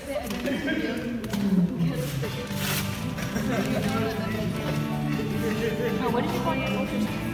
it and then get a sticker. Oh, what did you call your ultrasound?